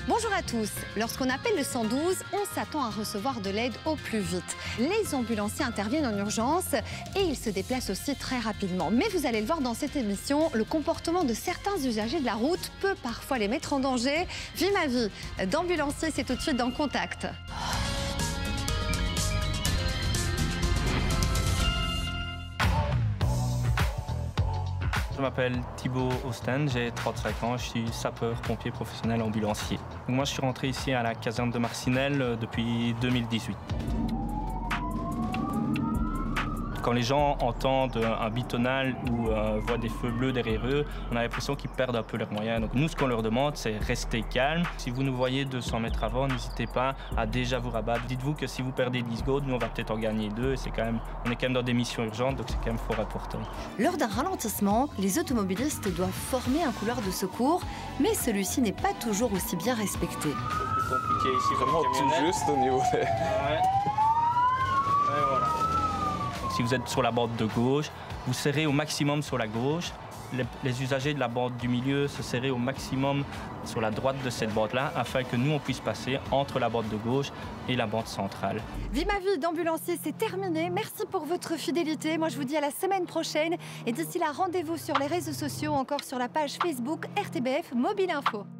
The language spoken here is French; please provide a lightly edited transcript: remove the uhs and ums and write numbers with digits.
Bonjour à tous. Lorsqu'on appelle le 112, on s'attend à recevoir de l'aide au plus vite. Les ambulanciers interviennent en urgence et ils se déplacent aussi très rapidement. Mais vous allez le voir dans cette émission, le comportement de certains usagers de la route peut parfois les mettre en danger. Vie ma vie d'ambulancier, c'est tout de suite dans Contact. Je m'appelle Thibaut Osten, j'ai 35 ans, je suis sapeur-pompier professionnel ambulancier. Moi, je suis rentré ici à la caserne de Marcinelle depuis 2018. Quand les gens entendent un bitonnal ou voient des feux bleus derrière eux, on a l'impression qu'ils perdent un peu leurs moyens. Donc nous, ce qu'on leur demande, c'est rester calme. Si vous nous voyez 200 mètres avant, n'hésitez pas à déjà vous rabattre. Dites-vous que si vous perdez 10 secondes, nous, on va peut-être en gagner 2. On est quand même dans des missions urgentes, donc c'est quand même fort important. Lors d'un ralentissement, les automobilistes doivent former un couloir de secours, mais celui-ci n'est pas toujours aussi bien respecté. C'est plus compliqué ici. Vraiment tout juste au niveau de... Ouais. Et voilà. Si vous êtes sur la bande de gauche, vous serrez au maximum sur la gauche. Les usagers de la bande du milieu se serrez au maximum sur la droite de cette bande-là afin que nous, on puisse passer entre la bande de gauche et la bande centrale. Vie ma vie d'ambulancier, c'est terminé. Merci pour votre fidélité. Moi, je vous dis à la semaine prochaine. Et d'ici là, rendez-vous sur les réseaux sociaux, encore sur la page Facebook RTBF Mobile Info.